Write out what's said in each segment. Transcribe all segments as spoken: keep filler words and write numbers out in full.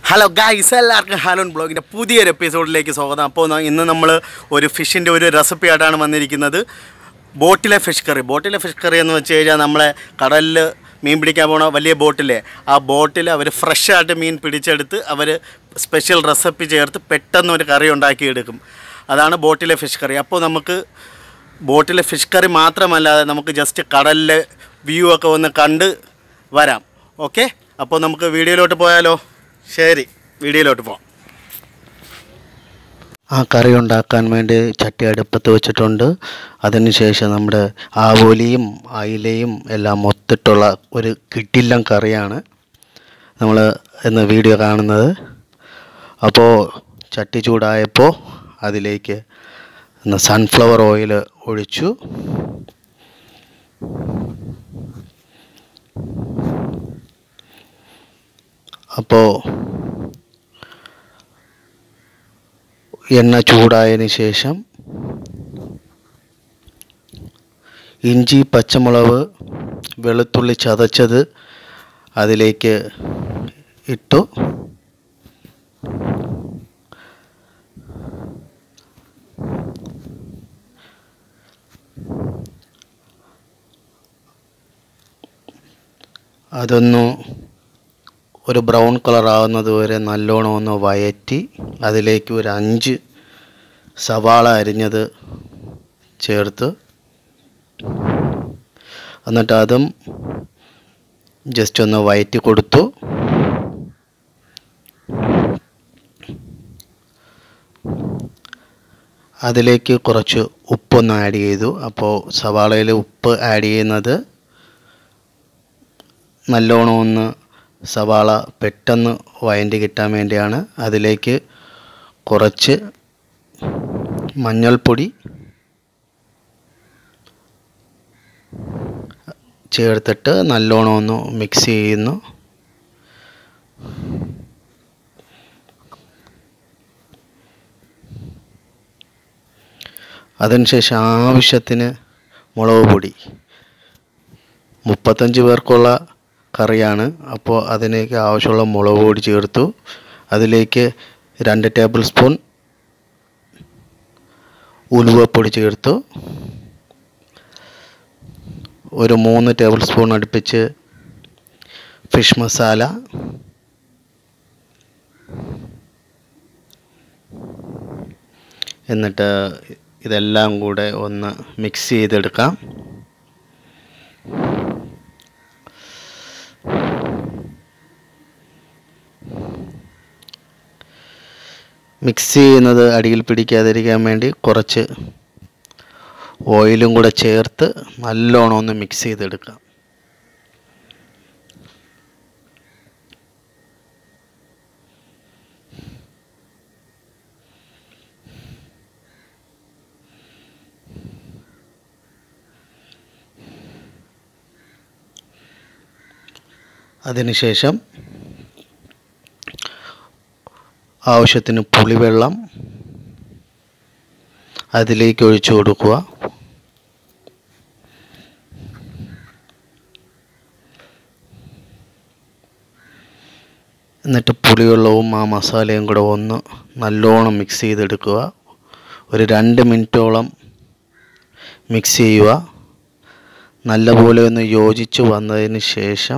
Hello guys, എല്ലാവർക്കും ഹാലോൺ ബ്ലോഗിൻ്റെ പുതിയൊരു എപ്പിസോഡിലേക്ക് സ്വാഗതം. അപ്പോൾ ഇന്ന് നമ്മൾ ഒരു ഫിഷിൻ്റെ ഒരു റെസിപ്പി ആയിട്ടാണ് വന്നിരിക്കുന്നത്. ബോട്ടിലെ ഫിഷ് കറി. ബോട്ടിലെ ഫിഷ് കറി എന്ന് വെച്ച് കഴിഞ്ഞാൽ നമ്മളെ കടലിൽ മീൻ പിടിക്കാൻ പോണ വലിയ ബോട്ടിലെ ആ ബോട്ടിൽ അവർ ഫ്രഷായിട്ട് മീൻ പിടിച്ചെടുത്ത് അവർ സ്പെഷ്യൽ റെസിപ്പി ചേർത്ത് പെട്ടെന്ന് ഒരു കറി ഉണ്ടാക്കിയെടുക്കും. അതാണ് ബോട്ടിലെ ഫിഷ് കറി. അപ്പോൾ നമുക്ക് ബോട്ടിലെ ഫിഷ് കറി മാത്രമല്ലാതെ നമുക്ക് ജസ്റ്റ് കടലിലെ വ്യൂ ഒക്കെ ഒന്ന് കണ്ട് വരാം. ഓക്കെ, അപ്പോൾ നമുക്ക് വീഡിയോയിലോട്ട് പോയാലോ? ശരി, വീഡിയോയിലോട്ട് പോകാം. ആ കറി ഉണ്ടാക്കാൻ വേണ്ടി ചട്ടി അടുപ്പത്ത് വെച്ചിട്ടുണ്ട്. അതിനുശേഷം നമ്മുടെ ആവോലിയും അയിലയും എല്ലാം മൊത്തിട്ടുള്ള ഒരു കിടിലൻ കറിയാണ് നമ്മൾ ഇന്ന് വീഡിയോ കാണുന്നത്. അപ്പോൾ ചട്ടി ചൂടായപ്പോൾ അതിലേക്ക് സൺഫ്ലവർ ഓയിൽ ഒഴിച്ചു. അപ്പോൾ എണ്ണ ചൂടായതിന് ശേഷം ഇഞ്ചി, പച്ചമുളക്, വെളുത്തുള്ളി ചതച്ചത് അതിലേക്ക് ഇട്ടു. അതൊന്നു ഒരു ബ്രൗൺ കളർ ആവുന്നത് വരെ നല്ലോണം ഒന്ന് വയറ്റി അതിലേക്ക് ഒരു അഞ്ച് സവാള അരിഞ്ഞത് ചേർത്ത് എന്നിട്ട് അതും ജസ്റ്റ് ഒന്ന് വയറ്റി കൊടുത്തു. അതിലേക്ക് കുറച്ച് ഉപ്പൊന്ന് ആഡ് ചെയ്തു. അപ്പോൾ സവാളയിൽ ഉപ്പ് ആഡ് ചെയ്യുന്നത് നല്ലോണം ഒന്ന് സവാള പെട്ടെന്ന് വഴറ്റി കിട്ടാൻ വേണ്ടിയാണ്. അതിലേക്ക് കുറച്ച് മഞ്ഞൾപ്പൊടി ചേർത്തിട്ട് നല്ലോണം ഒന്ന് മിക്സ് ചെയ്യുന്നു. അതിനുശേഷം ആവശ്യത്തിന് മുളക് പൊടി. മുപ്പത്തഞ്ച് പേർക്കുള്ള കറിയാണ്, അപ്പോൾ അതിലേക്ക് ആവശ്യമുള്ള മുളക് പൊടി ചേർത്തു. അതിലേക്ക് രണ്ട് ടേബിൾ സ്പൂൺ ഉലുവപ്പൊടി ചേർത്തു. ഒരു മൂന്ന് ടേബിൾ സ്പൂൺ അടുപ്പിച്ച് ഫിഷ് മസാല, എന്നിട്ട് ഇതെല്ലാം കൂടെ ഒന്ന് മിക്സ് ചെയ്തെടുക്കാം. മിക്സ് ചെയ്യുന്നത് അടിയിൽ പിടിക്കാതിരിക്കാൻ വേണ്ടി കുറച്ച് ഓയിലും കൂടെ ചേർത്ത് നല്ലോണം ഒന്ന് മിക്സ് ചെയ്തെടുക്കാം. അതിനുശേഷം ആവശ്യത്തിന് പുളിവെള്ളം അതിലേക്ക് ഒഴിച്ചു കൊടുക്കുക. എന്നിട്ട് പുളിവെള്ളവും ആ മസാലയും കൂടെ ഒന്ന് നല്ലോണം മിക്സ് ചെയ്തെടുക്കുക. ഒരു രണ്ട് മിനിറ്റോളം മിക്സ് ചെയ്യുക. നല്ലപോലെ ഒന്ന് യോജിച്ച് വന്നതിന് ശേഷം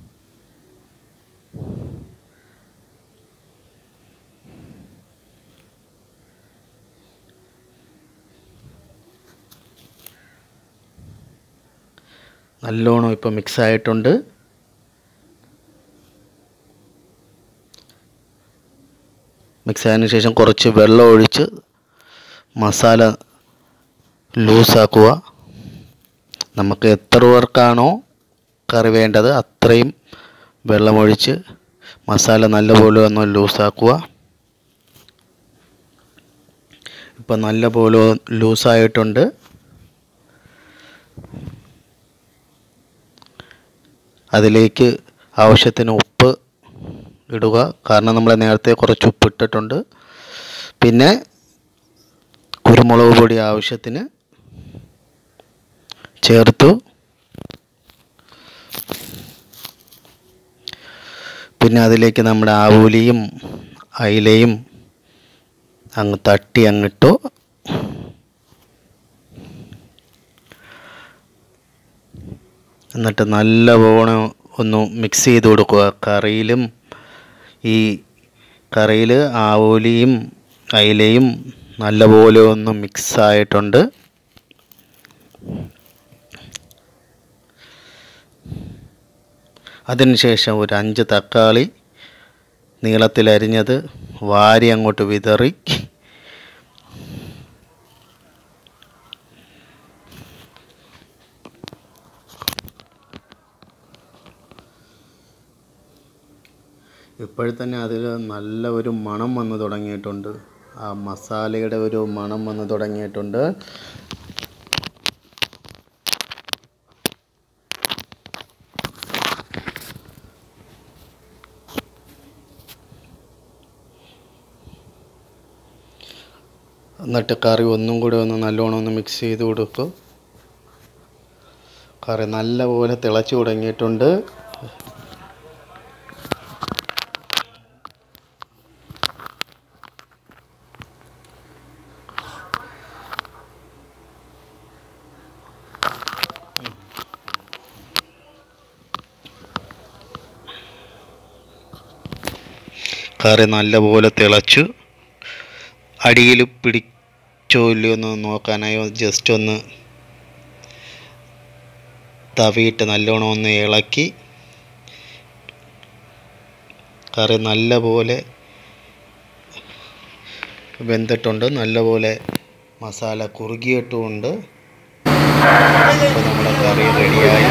നല്ലോണം ഇപ്പോൾ മിക്സ് ആയിട്ടുണ്ട്. മിക്സ് ആയതിനു ശേഷം കുറച്ച് വെള്ളം ഒഴിച്ച് മസാല ലൂസാക്കുക. നമുക്ക് എത്ര പേർക്കാണോ കറി വേണ്ടത് അത്രയും വെള്ളമൊഴിച്ച് മസാല നല്ലപോലെ ഒന്ന് ലൂസാക്കുക. ഇപ്പം നല്ലപോലെ ലൂസായിട്ടുണ്ട്. അതിലേക്ക് ആവശ്യത്തിന് ഉപ്പ് ഇടുക, കാരണം നമ്മൾ നേരത്തെ കുറച്ച് ഉപ്പ് ഇട്ടിട്ടുണ്ട്. പിന്നെ കുരുമുളക് പൊടി ആവശ്യത്തിന് ചേർത്തു. പിന്നെ അതിലേക്ക് നമ്മുടെ ആവൂലിയും അയിലയും അങ്ങ് തട്ടി അങ്ങിട്ടു. എന്നിട്ട് നല്ലവണ്ണം ഒന്ന് മിക്സ് ചെയ്ത് കൊടുക്കുക. കറിയിലും ഈ കറിയിൽ ആവോലിയും അയിലയും നല്ലപോലെ ഒന്ന് മിക്സ് ആയിട്ടുണ്ട്. അതിനുശേഷം ഒരു അഞ്ച് തക്കാളി നീളത്തിലരിഞ്ഞത് വാരി അങ്ങോട്ട് വിതറി ഇപ്പോഴത്തന്നെ അതിൽ നല്ല ഒരു മണം വന്ന് തുടങ്ങിയിട്ടുണ്ട്. ആ മസാലയുടെ ഒരു മണം വന്ന് തുടങ്ങിയിട്ടുണ്ട്. എന്നിട്ട് കറി ഒന്നും കൂടി ഒന്ന് നല്ലോണം ഒന്ന് മിക്സ് ചെയ്ത് കൊടുക്കും. കറി നല്ലപോലെ തിളച്ച് തുടങ്ങിയിട്ടുണ്ട്. കറി നല്ലപോലെ തിളച്ചു. അടിയിൽ പിടിച്ചോ ഇല്ലയോ ഒന്ന് നോക്കാനായി ജസ്റ്റ് ഒന്ന് തവിയിട്ട് നല്ലോണം ഒന്ന് ഇളക്കി. കറി നല്ലപോലെ വെന്തിട്ടുണ്ട്. നല്ലപോലെ മസാല കുറുകിയിട്ടുമുണ്ട്. അപ്പോൾ നമ്മുടെ കറി റെഡിയായി.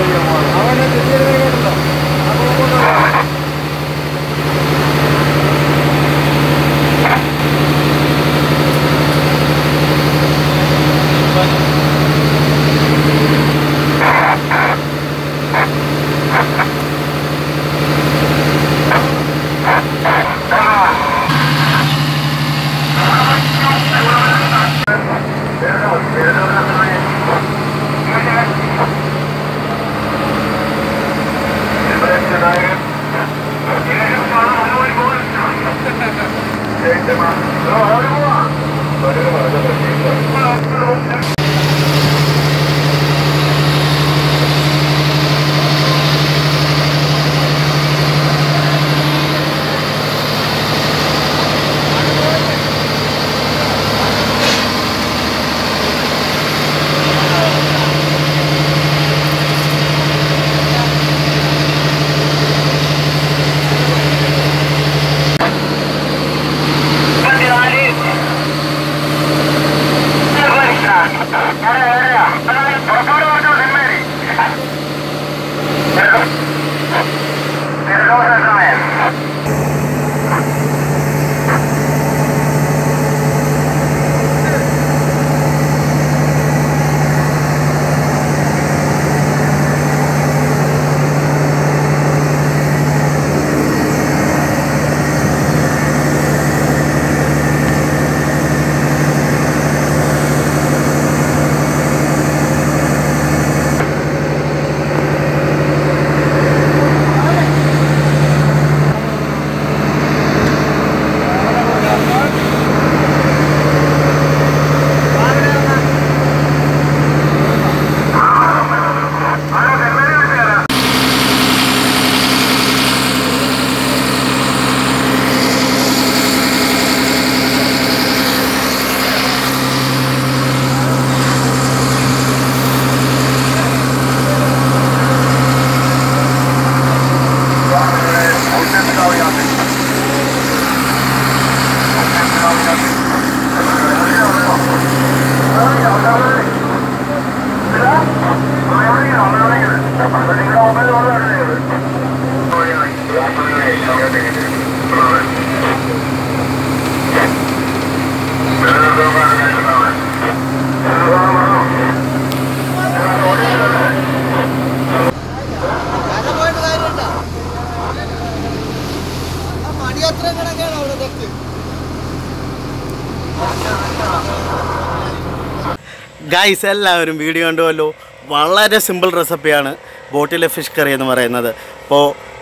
ഗൈസ് എല്ലാവരും വീഡിയോ കണ്ടുവല്ലോ. വളരെ സിമ്പിൾ റെസിപ്പിയാണ് ബോട്ടിലെ ഫിഷ് കറി എന്ന് പറയുന്നത്. അപ്പോൾ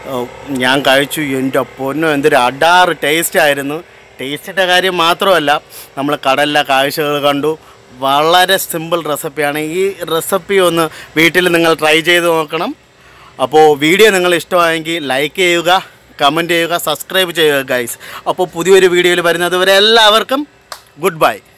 ഞാൻ കഴിച്ചു. എൻ്റെ പൊന്നോ എന്തൊരു അടാറ് ടേസ്റ്റ് ആയിരുന്നു. ടേസ്റ്റിൻ്റെ കാര്യം മാത്രമല്ല, നമ്മൾ കടലിലെ കാഴ്ചകൾ കണ്ടു. വളരെ സിമ്പിൾ റെസിപ്പിയാണ്. ഈ റെസിപ്പി ഒന്ന് വീട്ടിൽ നിങ്ങൾ ട്രൈ ചെയ്ത് നോക്കണം. അപ്പോൾ വീഡിയോ നിങ്ങൾ ഇഷ്ടമായെങ്കിൽ ലൈക്ക് ചെയ്യുക, കമൻറ്റ് ചെയ്യുക, സബ്സ്ക്രൈബ് ചെയ്യുക ഗൈസ്. അപ്പോൾ പുതിയൊരു വീഡിയോയിൽ വരുന്നത് വരെ എല്ലാവർക്കും ഗുഡ് ബൈ.